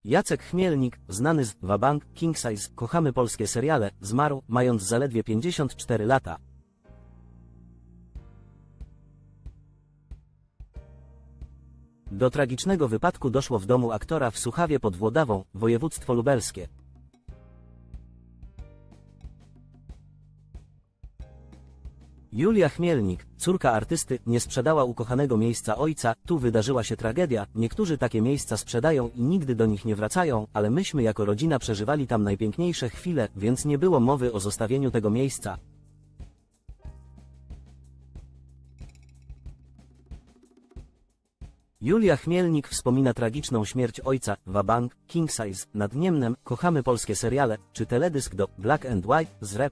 Jacek Chmielnik, znany z Wabank, King Size, Kochamy polskie seriale, zmarł, mając zaledwie 54 lata. Do tragicznego wypadku doszło w domu aktora w Suchawie pod Włodawą, województwo lubelskie. Julia Chmielnik, córka artysty, nie sprzedała ukochanego miejsca ojca, tu wydarzyła się tragedia, niektórzy takie miejsca sprzedają i nigdy do nich nie wracają, ale myśmy jako rodzina przeżywali tam najpiękniejsze chwile, więc nie było mowy o zostawieniu tego miejsca. Julia Chmielnik wspomina tragiczną śmierć ojca, Wabank, King Size, nad Niemnem, Kochamy polskie seriale, czy teledysk do Black and White z Rep.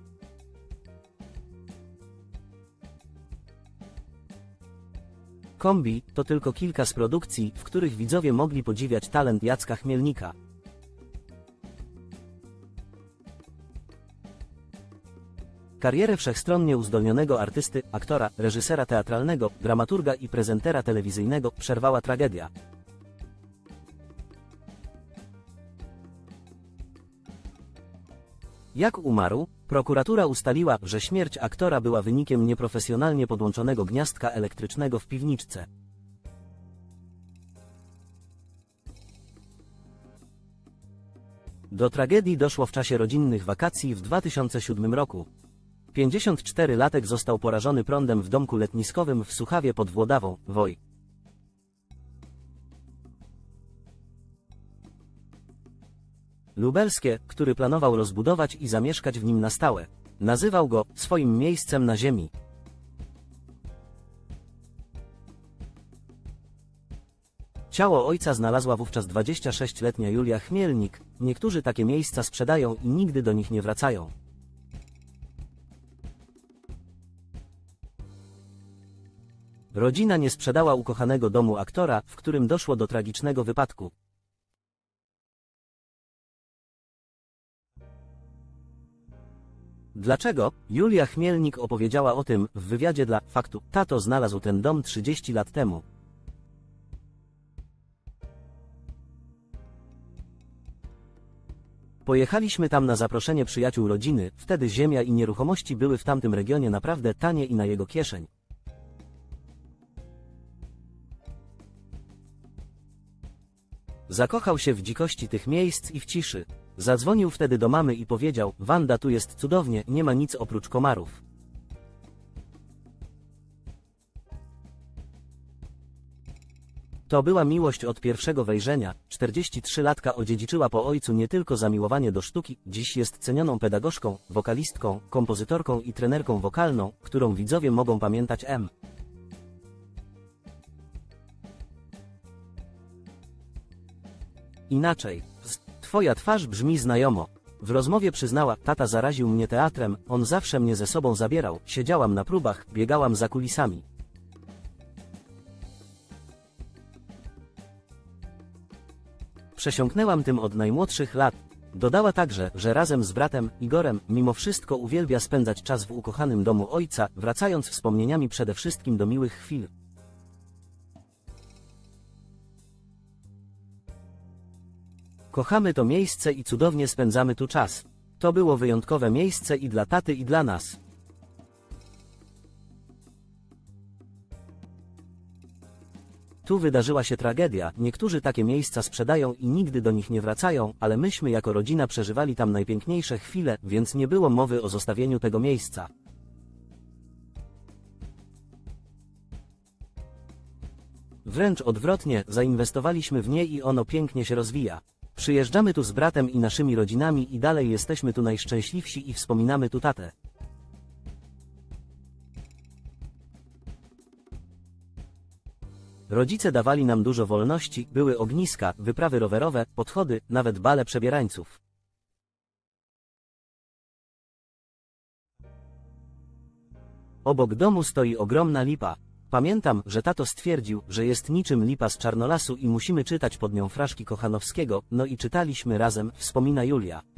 Kombi to tylko kilka z produkcji, w których widzowie mogli podziwiać talent Jacka Chmielnika. Karierę wszechstronnie uzdolnionego artysty, aktora, reżysera teatralnego, dramaturga i prezentera telewizyjnego przerwała tragedia. Jak umarł? Prokuratura ustaliła, że śmierć aktora była wynikiem nieprofesjonalnie podłączonego gniazdka elektrycznego w piwniczce. Do tragedii doszło w czasie rodzinnych wakacji w 2007 roku. 54-latek został porażony prądem w domku letniskowym w Suchawie pod Włodawą, Woj. Lubelskie, który planował rozbudować i zamieszkać w nim na stałe. Nazywał go swoim miejscem na ziemi. Ciało ojca znalazła wówczas 26-letnia Julia Chmielnik. Niektórzy takie miejsca sprzedają i nigdy do nich nie wracają. Rodzina nie sprzedała ukochanego domu aktora, w którym doszło do tragicznego wypadku. Dlaczego? Julia Chmielnik opowiedziała o tym w wywiadzie dla Faktu. Tato znalazł ten dom 30 lat temu. Pojechaliśmy tam na zaproszenie przyjaciół rodziny, wtedy ziemia i nieruchomości były w tamtym regionie naprawdę tanie i na jego kieszeń. Zakochał się w dzikości tych miejsc i w ciszy. Zadzwonił wtedy do mamy i powiedział: Wanda, tu jest cudownie, nie ma nic oprócz komarów. To była miłość od pierwszego wejrzenia. 43-latka odziedziczyła po ojcu nie tylko zamiłowanie do sztuki, dziś jest cenioną pedagogzką, wokalistką, kompozytorką i trenerką wokalną, którą widzowie mogą pamiętać M. Inaczej. Twoja twarz brzmi znajomo. W rozmowie przyznała: tata zaraził mnie teatrem, on zawsze mnie ze sobą zabierał, siedziałam na próbach, biegałam za kulisami. Przesiąknęłam tym od najmłodszych lat. Dodała także, że razem z bratem, Igorem, mimo wszystko uwielbia spędzać czas w ukochanym domu ojca, wracając wspomnieniami przede wszystkim do miłych chwil. Kochamy to miejsce i cudownie spędzamy tu czas. To było wyjątkowe miejsce i dla taty, i dla nas. Tu wydarzyła się tragedia, niektórzy takie miejsca sprzedają i nigdy do nich nie wracają, ale myśmy jako rodzina przeżywali tam najpiękniejsze chwile, więc nie było mowy o zostawieniu tego miejsca. Wręcz odwrotnie, zainwestowaliśmy w nie i ono pięknie się rozwija. Przyjeżdżamy tu z bratem i naszymi rodzinami i dalej jesteśmy tu najszczęśliwsi i wspominamy tu tatę. Rodzice dawali nam dużo wolności, były ogniska, wyprawy rowerowe, podchody, nawet bale przebierańców. Obok domu stoi ogromna lipa. Pamiętam, że tato stwierdził, że jest niczym lipa z Czarnolasu i musimy czytać pod nią fraszki Kochanowskiego, no i czytaliśmy razem, wspomina Julia.